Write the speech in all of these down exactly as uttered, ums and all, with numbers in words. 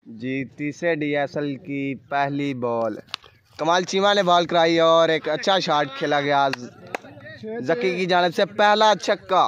जी तीसरे डीएसएल की पहली बॉल कमाल चीमा ने बॉल कराई और एक अच्छा शॉट खेला गया जकी की जानिब से, पहला छक्का।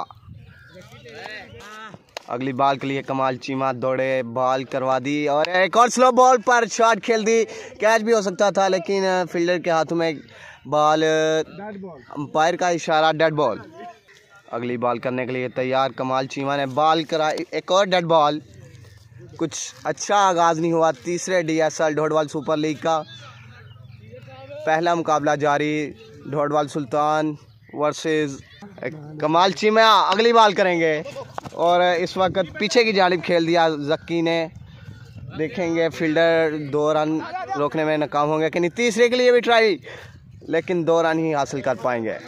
अगली बॉल के लिए कमाल चीमा दौड़े, बॉल करवा दी और एक और स्लो बॉल पर शॉट खेल दी। कैच भी हो सकता था लेकिन फील्डर के हाथों में बॉल, अंपायर का इशारा डेड बॉल। अगली बॉल करने के लिए तैयार कमाल चीमा ने बॉल कराई, एक और डेड बॉल। कुछ अच्छा आगाज़ नहीं हुआ तीसरे डीएसएल ढोडवाल सुपर लीग का। पहला मुकाबला जारी, ढोडवाल सुल्तान वर्सेस कमाल चीमा। अगली बॉल करेंगे और इस वक्त पीछे की जानिब खेल दिया जक्की ने। देखेंगे फील्डर दो रन रोकने में नाकाम होंगे कि नहीं। तीसरे के लिए भी ट्राई लेकिन दो रन ही हासिल कर पाएंगे।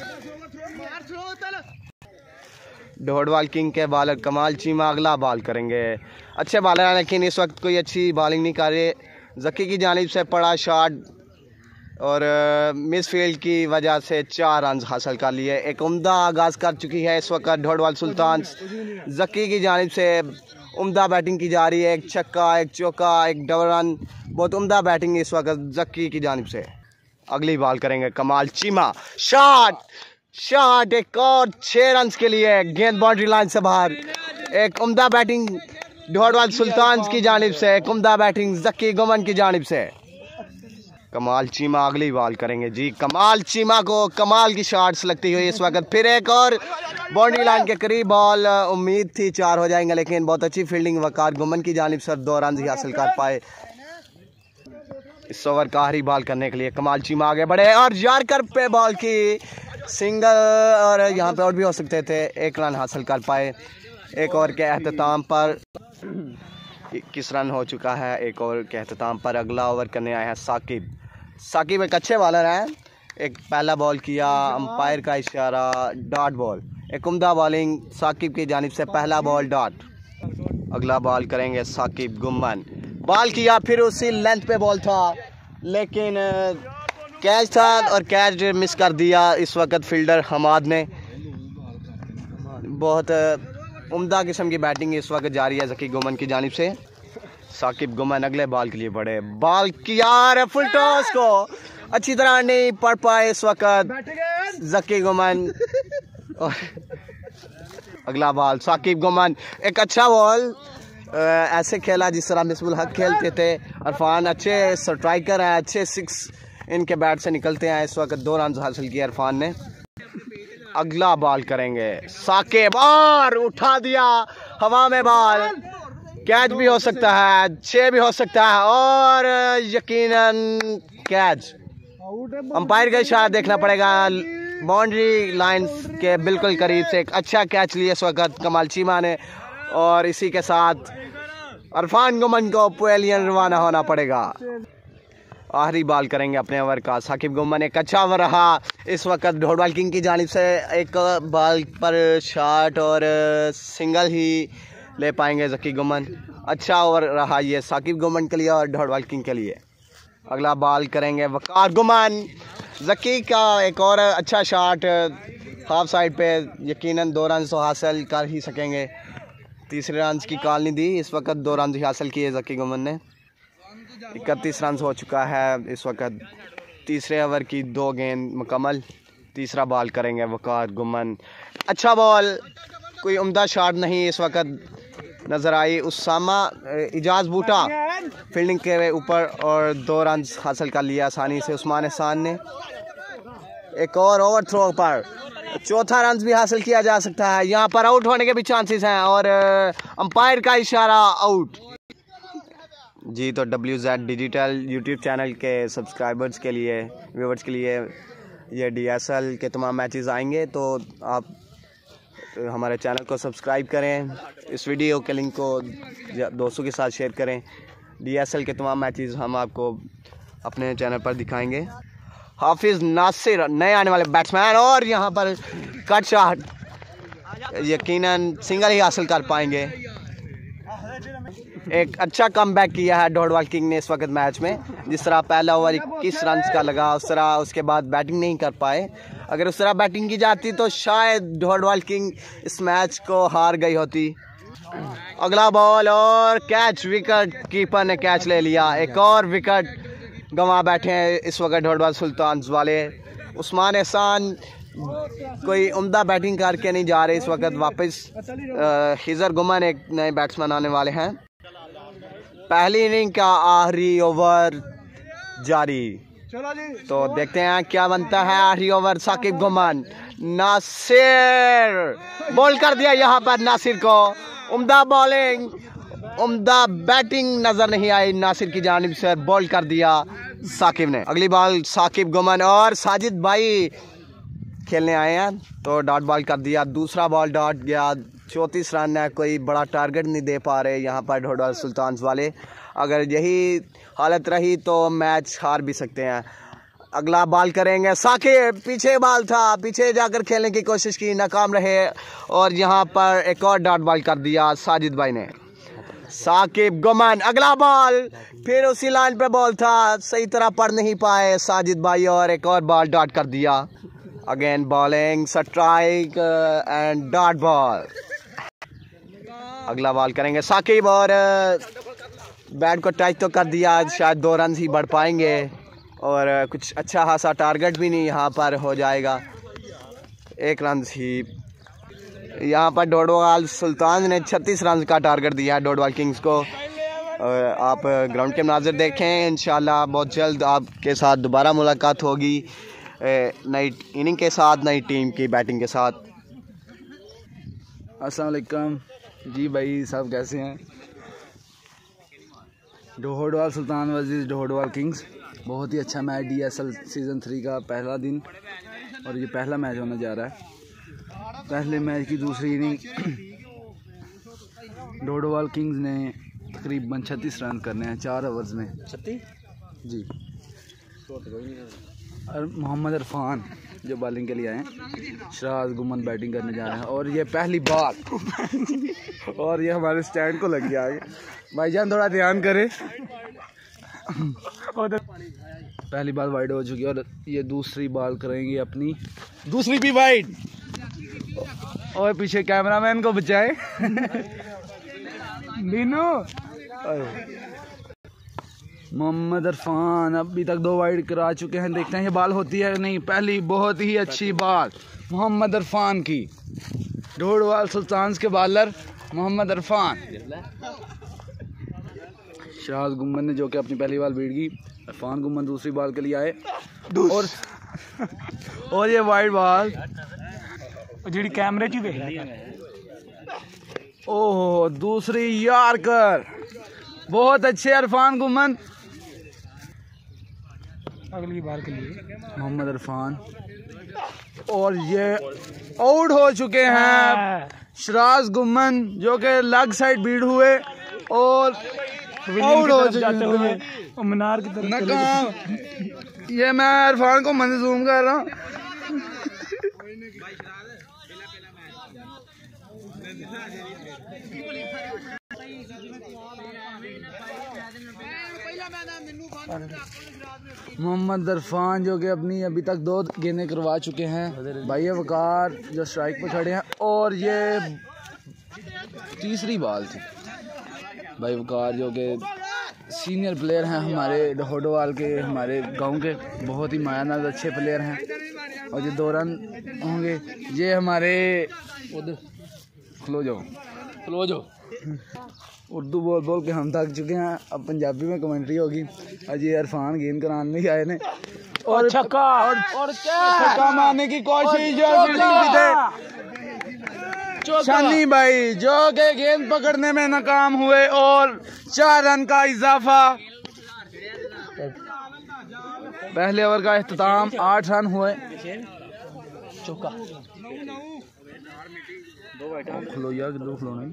ढोडवाल किंग के बॉलर कमाल चीमा अगला बॉल करेंगे। अच्छे बॉलर हैं लेकिन इस वक्त कोई अच्छी बॉलिंग नहीं कर रहे। जक्की की जानिब से पड़ा शॉट और मिस फील्ड की वजह से चार रन हासिल कर लिए। एक उम्दा आगाज़ कर चुकी है इस वक्त ढोडवाल सुल्तान। जक्की की जानिब से उम्दा बैटिंग की जा रही है, एक छक्का, एक चौका, एक डबल रन। बहुत उम्दा बैटिंग इस वक्त जक्की की जानिब से। अगली बॉल करेंगे कमाल चीमा, शॉट शॉट एक और छः रन के लिए, गेंद बाउंड्री लाइन से बाहर। एक उम्दा बैटिंग ढोडवाल सुल्तान की जानिब से, एक उम्दा बैटिंग जक्की गुमन की जानिब से। कमाल चीमा अगली बॉल करेंगे। जी कमाल चीमा को कमाल की शॉट्स लगती हुई इस वक्त। फिर एक और बाउंड्री लाइन के करीब बॉल, उम्मीद थी चार हो जाएंगे लेकिन बहुत अच्छी फील्डिंग वकार गुमन की जानिब से, दो रन ही हासिल कर पाए। इस ओवर का आखिरी बॉल करने के लिए कमाल चीमा आगे बढ़े और यार्कर पे बॉल की सिंगल और यहाँ पे आउट भी हो सकते थे, एक रन हासिल कर पाए। एक ओवर के अख्ताम पर इक्कीस रन हो चुका है। एक ओवर के अख्ताम पर अगला ओवर करने आए हैं साकिब। साकिब एक अच्छे बॉलर हैं। एक पहला बॉल किया, अंपायर का इशारा डॉट बॉल। एक उम्दा बॉलिंग साकिब की जानिब से, पहला बॉल डॉट। अगला बॉल करेंगे साकिब गुम्मन। बॉल किया, फिर उसी लेंथ पे बॉल था लेकिन कैच था और कैच मिस कर दिया इस वक्त फील्डर हमाद ने। बहुत उम्दा किस्म की बैटिंग इस वक्त जारी है जकी गुमन की जानिब से। साकिब गुमन अगले बॉल के लिए बढ़े, बॉल किया, फुल टॉस को अच्छी तरह नहीं पढ़ पाए इस वक्त जकी गुमन। और अगला बॉल साकिब गुमन, एक अच्छा बॉल, ऐसे खेला जिस तरह मिसबुल हक खेलते थे। इरफान अच्छे स्ट्राइकर हैं, अच्छे सिक्स इनके बैट से निकलते हैं। इस वक्त दो रन हासिल किया इरफान ने। अगला बॉल करेंगे साकिब और उठा दिया हवा में बॉल, कैच भी हो सकता है, छः भी हो सकता है और यकीनन कैच। अंपायर का इशारा देखना पड़ेगा, बाउंड्री लाइन के बिल्कुल करीब से एक अच्छा कैच लिया इस वक्त कमाल चीमा ने। और इसी के साथ इरफान गुमन को पवेलियन रवाना होना पड़ेगा। आखिरी बॉल करेंगे अपने ओवर का। साकिब गुमन एक अच्छा ओवर रहा इस वक्त ढोडवाल किंग की जानिब से। एक बॉल पर शॉट और सिंगल ही ले पाएंगे जकी गुमन। अच्छा ओवर रहा ये साकिब गुमन के लिए और ढोडवाल किंग के लिए। अगला बॉल करेंगे वकार गुमन। जकी का एक और अच्छा शॉट हाफ साइड पे, यकीनन दो रन तो हासिल कर ही सकेंगे। तीसरे रन की कॉल नहीं दी, इस वक्त दो रन ही हासिल किए जकी गुमन ने। इकतीस रन हो चुका है इस वक्त। तीसरे ओवर की दो गेंद मुकम्मल। तीसरा बॉल करेंगे वकार गुमन। अच्छा बॉल, कोई उम्दा शॉट नहीं इस वक्त नज़र आई। उसामा इजाज बूटा फील्डिंग के ऊपर और दो रन हासिल कर लिया आसानी से उस्मान एहसान ने। एक और ओवर थ्रो पर चौथा रन भी हासिल किया जा सकता है। यहाँ पर आउट होने के भी चांसेस हैं और अंपायर का इशारा आउट। जी तो W Z digital YouTube channel के सब्सक्राइबर्स के लिए, व्यूवर्स के लिए ये डीएसएल के तमाम मैचेस आएंगे, तो आप हमारे चैनल को सब्सक्राइब करें। इस वीडियो के लिंक को दोस्तों के साथ शेयर करें। डीएसएल के तमाम मैचेस हम आपको अपने चैनल पर दिखाएंगे। हाफिज़ नासिर नए आने वाले बैट्समैन और यहाँ पर कट शॉट, यकीनन सिंगल ही हासिल कर पाएंगे। एक अच्छा कमबैक किया है ढोडवाल किंग ने इस वक्त मैच में। जिस तरह पहला ओवर इक्कीस रन का लगा, उस तरह उसके बाद बैटिंग नहीं कर पाए। अगर उस तरह बैटिंग की जाती तो शायद ढोडवाल किंग इस मैच को हार गई होती। अगला बॉल और कैच, विकेट कीपर ने कैच ले लिया। एक और विकेट गंवा बैठे हैं इस वक्त ढोडवाल सुल्तान वाले। उस्मान एहसान कोई उम्दा बैटिंग करके नहीं जा रहे इस वक्त वापस। हिजर गुमन एक नए बैट्समैन आने वाले हैं। पहली इनिंग का आखिरी ओवर जारी, तो देखते हैं क्या बनता है। आखिरी ओवर साकिब गुमन, नासिर बॉल कर दिया यहाँ पर। नासिर को उम्दा बॉलिंग, उम्दा बैटिंग नजर नहीं आई नासिर की जानिब से, बॉल कर दिया साकिब ने। अगली बॉल साकिब गुमन और साजिद भाई खेलने आए हैं, तो डॉट बॉल कर दिया। दूसरा बॉल डॉट गया, चौंतीस रन है। कोई बड़ा टारगेट नहीं दे पा रहे यहाँ पर ढोडवाल सुल्तान वाले। अगर यही हालत रही तो मैच हार भी सकते हैं। अगला बॉल करेंगे साकिब, पीछे बॉल था, पीछे जाकर खेलने की कोशिश की, नाकाम रहे और यहाँ पर एक और डॉट बॉल कर दिया साजिद भाई ने। साकिब गुमन, अगला बॉल फिर उसी लाइन पे बॉल था, सही तरह पढ़ नहीं पाए साजिद भाई और एक और बॉल डॉट कर दिया। Again bowling, strike end dot ball. अगला बॉल करेंगे साकिब और बैट को टच तो कर दिया, शायद दो रन ही बढ़ पाएंगे और कुछ अच्छा खासा टारगेट भी नहीं यहाँ पर हो जाएगा। एक रन ही यहाँ पर ढोडवाल सुल्तान ने छत्तीस रन का टारगेट दिया है ढोडवाल किंग्स को। आप ग्राउंड के मनाज़िर देखें, इंशाल्लाह बहुत जल्द आपके साथ दोबारा मुलाकात होगी नई इनिंग के साथ, नई टीम की बैटिंग के साथ। अस्सलाम वालेकुम जी भाई साहब, कैसे हैं? ढोडवाल सुल्तान वर्सेस ढोडवाल किंग्स, बहुत ही अच्छा match D S L season three का पहला दिन और ये पहला मैच होने जा रहा है। पहले मैच की दूसरी इनिंग ढोडवाल किंग्स ने तकरीबन छत्तीस रन करने हैं चार ओवर्स में। छत्तीस जी। और मोहम्मद इरफान जो बॉलिंग के लिए आए हैं, शराज गुमन बैटिंग करने जा रहे हैं और ये पहली बॉल और ये हमारे स्टैंड को लग गया आगे। भाईजान थोड़ा ध्यान करें। पहली बाल वाइड हो चुकी है और ये दूसरी बॉल करेंगे अपनी, दूसरी भी वाइड और पीछे कैमरामैन को बचाए मीनू। मोहम्मद इरफान अभी तक दो वाइड करा चुके हैं, देखते हैं ये बॉल होती है नहीं। पहली बहुत ही अच्छी बॉल मोहम्मद इरफान की, ढोडवाल सुल्तान के बॉलर मोहम्मद इरफान। शराज गुम्मन ने जो कि अपनी पहली बॉल बीट गई, इरफान गुम्मन दूसरी बॉल के लिए आए और और ये वाइड बॉल जी कैमरे की ओह दूसरी यार्कर, बहुत अच्छे इरफान गुम्मन। अगली बार के लिए मोहम्मद इरफान और ये आउट हो चुके हैं शराज गुम्मन जो कि लेग साइड बीट हुए और आउट हो चुके हैं मीनार की तरफ। नाकाम। ये मैं इरफान को मन जूम कर रहा हूँ। मोहम्मद इरफान जो कि अपनी अभी तक दो गेंदें करवा चुके हैं। भाई वकार जो स्ट्राइक पे खड़े हैं और ये तीसरी बॉल थी। भाई वकार जो कि सीनियर प्लेयर हैं हमारे ढोडवाल के, हमारे गांव के, बहुत ही मायानाज अच्छे प्लेयर हैं और ये दो रन होंगे। ये हमारे उधर खलो जाओ खलो जाओ उर्दू बोल बोल के हम थक चुके हैं, अब पंजाबी में कमेंट्री होगी। आज ये इरफान गेंद कराने ही आए ने और छक्का और, और छक्का मारने की कोशिश शानी भाई जो के गेंद पकड़ने में नाकाम हुए और चार रन का इजाफा। पहले ओवर का इख्तिताम, आठ रन हुए। चौका खलो यार दो खलो नहीं।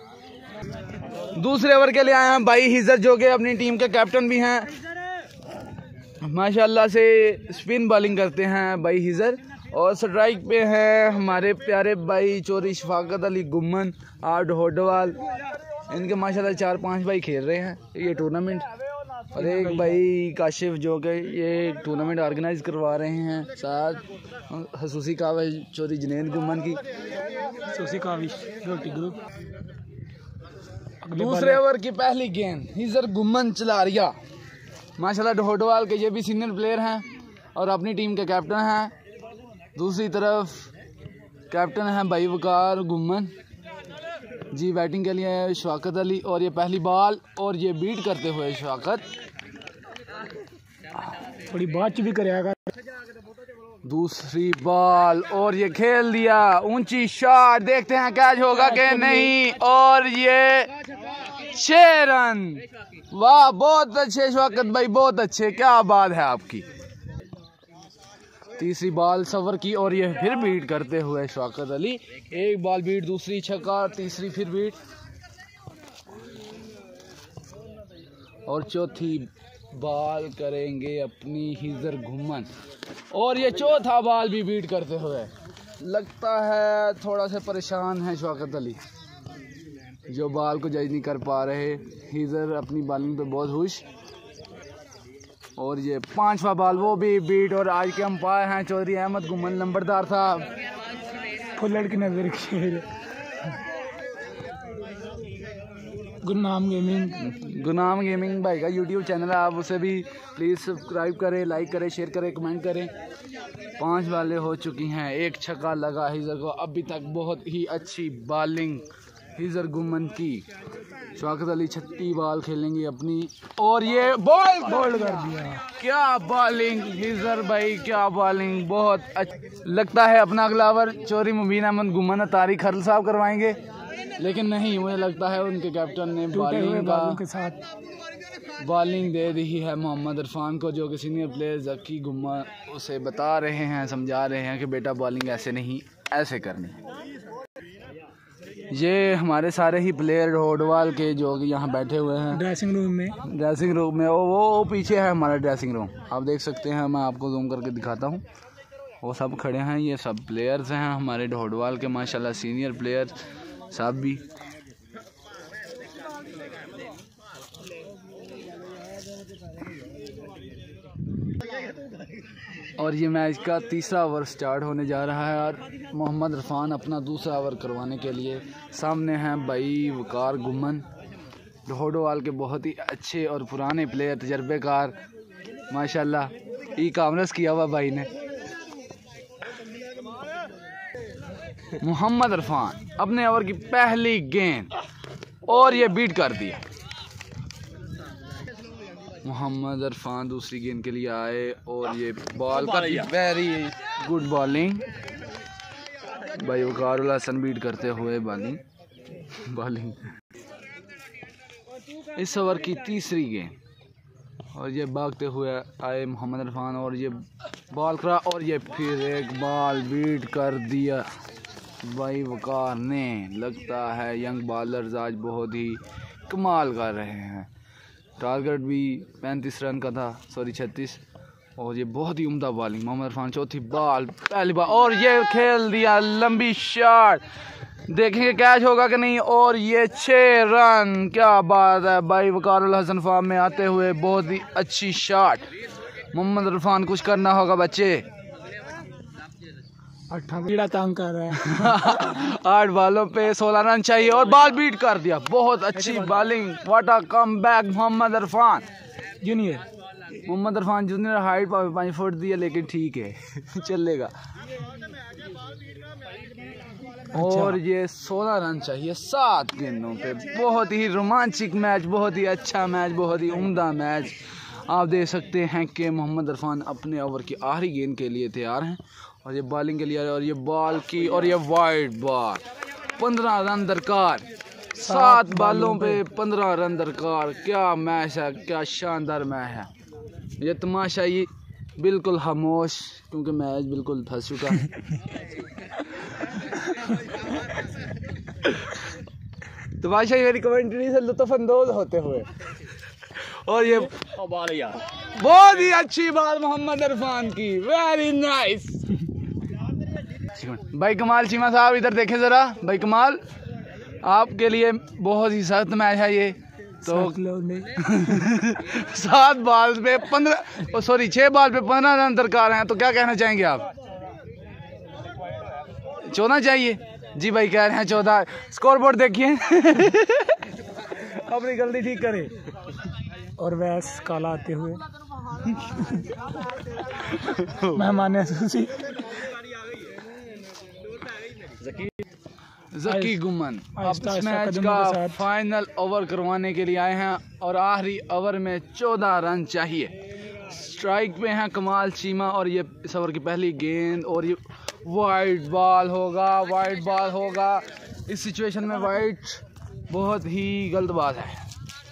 दूसरे ओवर के लिए आए हैं भाई हिजर जो कि अपनी टीम के कैप्टन भी हैं। माशाल्लाह से स्पिन बॉलिंग करते हैं भाई हिजर और स्ट्राइक पे हैं हमारे प्यारे भाई चोरी शफाकत अली गुम्मन और ढोडवाल। इनके माशाल्लाह चार पांच भाई खेल रहे हैं ये टूर्नामेंट और एक भाई काशिफ जो कि ये टूर्नामेंट ऑर्गेनाइज करवा रहे हैं, साथ हसूसी काविश चोरी जनेन गुम्मन की हसूसी काविश रोटी ग्रुप। दूसरे ओवर की पहली गेंद हिजर गुम्मन चलारिया, माशाल्लाह ढोडवाल के ये भी सीनियर प्लेयर हैं और अपनी टीम के कैप्टन हैं। दूसरी तरफ कैप्टन हैं भाई वकार गुम्मन जी। बैटिंग के लिए शवाकत अली और ये पहली बॉल और ये बीट करते हुए शवाकत थोड़ी बात भी करेगा। दूसरी बॉल और ये खेल दिया ऊंची शॉट, देखते हैं कैच होगा कि नहीं। और ये छह रन, वाह बहुत अच्छे शवाकत भाई, बहुत अच्छे, क्या बात है आपकी। तीसरी बॉल सवर की और ये फिर बीट करते हुए शवाकत अली, एक बॉल बीट, दूसरी छक्का, तीसरी फिर बीट और चौथी बॉल करेंगे अपनी हिजर घुमन और ये चौथा बॉल भी बीट करते हुए। लगता है थोड़ा सा परेशान है शवाकत अली, जो बॉल को जज नहीं कर पा रहे। हिजर अपनी बॉलिंग पे बहुत खुश और ये पांचवा बॉल वो भी बीट। और आज के अंपायर हैं चौधरी अहमद गुमन नंबरदार साहब। फुल्लड़ की नजर की गुनाम गेमिंग गुनाम गेमिंग भाई का यूट्यूब चैनल है, आप उसे भी प्लीज़ सब्सक्राइब करें, लाइक करें, शेयर करें, कमेंट करें। पांच बॉलें हो चुकी हैं, एक छक्का लगा हिजर को। अभी तक बहुत ही अच्छी बॉलिंग हिजर गुमन की। शवाकत अली छठी बॉल खेलेंगे अपनी और ये बॉल बोल्ड कर दिया। क्या बॉलिंग हिजर भाई, क्या बॉलिंग, बहुत अच्छा। लगता है अपना अगला ओवर चौधरी मुबीन अहमद गुमन तारिक खरल साहब करवाएंगे, लेकिन नहीं, मुझे लगता है उनके कैप्टन ने बॉलिंग का के साथ बॉलिंग दे दी है मोहम्मद इरफान को, जो कि सीनियर प्लेयर जकी गुम्मा उसे बता रहे हैं, समझा रहे हैं कि बेटा बॉलिंग ऐसे नहीं ऐसे करनी। ये हमारे सारे ही प्लेयर होडवाल के जो कि यहाँ बैठे हुए हैं ड्रेसिंग रूम में ड्रेसिंग रूम में। वो वो पीछे है हमारा ड्रेसिंग रूम, आप देख सकते हैं, मैं आपको जूम करके दिखाता हूँ। वो सब खड़े हैं, ये सब प्लेयर्स हैं हमारे ढोडवाल के, माशाल्लाह सीनियर प्लेयर साहब भी। और ये मैच का तीसरा ओवर स्टार्ट होने जा रहा है और मोहम्मद इरफान अपना दूसरा ओवर करवाने के लिए सामने हैं भाई वकार गुमन, ढोडवाल के बहुत ही अच्छे और पुराने प्लेयर, तजर्बेकार माशाल्लाह, ई कामर्स किया हुआ भाई ने। मोहम्मद इरफान अपने ओवर की पहली गेंद और ये बीट कर दिया। मोहम्मद इरफान दूसरी गेंद के लिए आए और ये बॉल कर दी, वेरी गुड बॉलिंग भाई वकारुल हसन, बीट करते हुए बॉलिंग बॉलिंग इस ओवर की तीसरी गेंद और ये भागते हुए आए मोहम्मद इरफान और ये बॉल करा और ये फिर एक बॉल बीट कर दिया भाई वकार ने। लगता है यंग बॉलर्स आज बहुत ही कमाल कर रहे हैं। टारगेट भी पैंतीस रन का था, सॉरी छत्तीस, और ये बहुत ही उम्दा बॉलिंग। मोहम्मद इरफान चौथी बॉल, पहली बॉल और ये खेल दिया लंबी शॉट, देखेंगे कैच होगा कि नहीं। और ये छः रन, क्या बात है भाई वकारुल हसन फार्म में आते हुए, बहुत ही अच्छी शॉट। मोहम्मद इरफान कुछ करना होगा बच्चे, अट्ठाईस तंग कर रहा है। आठ बॉलों पे सोलह रन चाहिए और बॉल बीट कर दिया, बहुत अच्छी bowling, what a comeback Mohammad Irfan junior. Mohammad Irfan junior height पाँच फुट दी है, लेकिन ठीक है चलेगा। और ये सोलह रन चाहिए सात गेंदों पे। बहुत ही रोमांचक मैच, बहुत ही अच्छा मैच, बहुत ही उम्दा मैच। आप देख सकते हैं कि मोहम्मद इरफान अपने ओवर की आखिरी गेंद के लिए तैयार हैं और ये बॉलिंग के लिए और ये बॉल की और ये वाइड बॉल, पंद्रह रन दरकार, सात बॉलों पे पंद्रह रन दरकार। क्या मैच है, क्या शानदार मैच है। ये तमाशा ये बिल्कुल खामोश, क्योंकि मैच बिल्कुल फंस चुका है। तमाशा मेरी कमेंट्री से लुत्फअंदोज होते हुए। और ये बहुत ही अच्छी बात मोहम्मद इरफान की, वेरी नाइस। भाई कमाल चीमा साहब इधर देखें ज़रा, भाई कमाल आपके लिए बहुत ही सख्त मैच है ये। तो सात बॉल पे पंद्रह सॉरी छह बॉल पे पंद्रह रन दरकार हैं, तो क्या कहना चाहेंगे आप? चौदह चाहिए जी भाई, कह रहे हैं चौदह। स्कोर बोर्ड देखिए अपनी गलती ठीक करे। और वैस काला आते हुए मेहमान सूसी जकी गुमन अब आहिस्ता इस आहिस्ता मैच कदमों के का साथ। फाइनल ओवर करवाने के लिए आए हैं और आखिरी ओवर में चौदह रन चाहिए। स्ट्राइक पे हैं कमाल चीमा और ये इस ओवर की पहली गेंद और ये वाइड बॉल होगा, वाइड बॉल होगा। इस सिचुएशन में वाइड बहुत ही गलत बात है।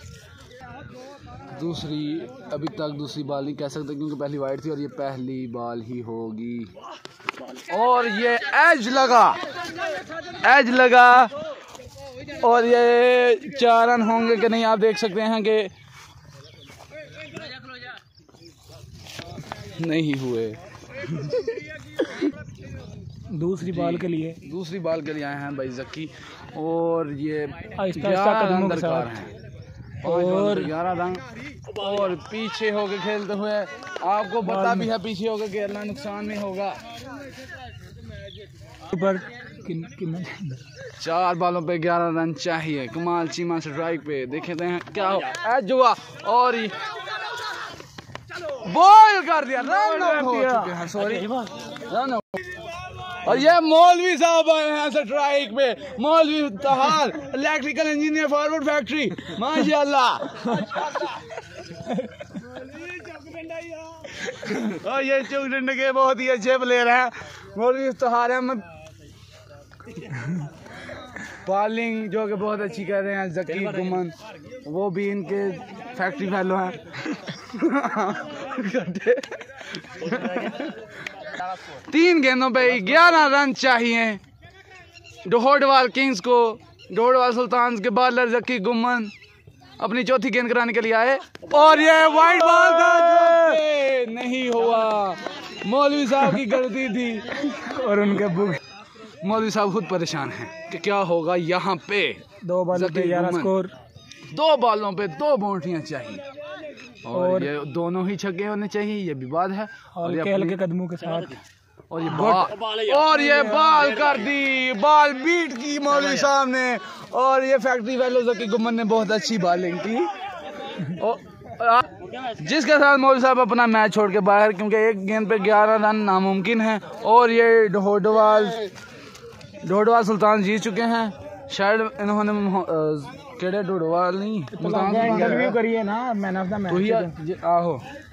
दूसरी अभी तक दूसरी बॉल नहीं कह सकते क्योंकि पहली वाइड थी और ये पहली बॉल ही होगी और ये एज लगा, एज लगा और ये चार रन होंगे कि नहीं आप देख सकते हैं कि नहीं हुए। दूसरी बॉल के लिए दूसरी बॉल के लिए आए हैं भाई जक्की और ये आहिस्ता आहिस्ता ग्यारह कदमों रन के दरकार साथ। हैं और ग्यारह रन और पीछे होके खेलते हुए आपको पता भी है पीछे होकर खेलना नुकसान में होगा। पर किन किन चार बॉलों पे ग्यारह रन चाहिए। कमाल चीमा स्ट्राइक पे देखते हैं क्या हो। एज हुआ और बॉल कर दिया, रन आउट हो चुके हैं। Sorry run out. और ये मौलवी साहब आए हैं स्ट्राइक पे, मौलवी तहार इलेक्ट्रिकल इंजीनियर फॉरवर्ड फैक्ट्री माशाल्लाह। और ये चौक के बहुत ही अच्छे प्लेयर हैं मौलवी तहार है। बॉलिंग जो कि बहुत अच्छी कर रहे हैं जकी गुमन, वो भी इनके फैक्ट्री फैलो हैं। तीन गेंदों पे ग्यारह रन चाहिए डोहडवाल किंग्स को। डोहडवाल सुल्तान के बॉलर जकी गुमन अपनी चौथी गेंद कराने के लिए आए और ये वाइड बॉल था जो कि नहीं हुआ। मौलवी साहब की गलती थी और उनके बुक मौलवी साहब खुद परेशान हैं कि क्या होगा यहाँ पे। दो बॉलों पे ग्यारह स्कोर, दो बॉलों पे दो बाउंड्रियां चाहिए और, और ये दोनों ही छक्के होने चाहिए, ये भी बात है। और, और ये खेल अपनी- के कदमों के साथ और ये बॉल और ये बॉल कर दी, बॉल बीट की मौलवी साहब ने और ये फैक्ट्री वालों की गुमन ने बहुत अच्छी बॉलिंग की और जिसके साथ मौलवी साहब अपना मैच छोड़ के बाहर क्योंकि एक गेंद पे ग्यारह रन नामुमकिन है। और ये डोहडवाल डोहडवाल सुल्तान जीत चुके हैं। शायद इन्होंने केड़े डोहडवाल नहीं इंटरव्यू करिए ना मैन ऑफ द मैच। आहो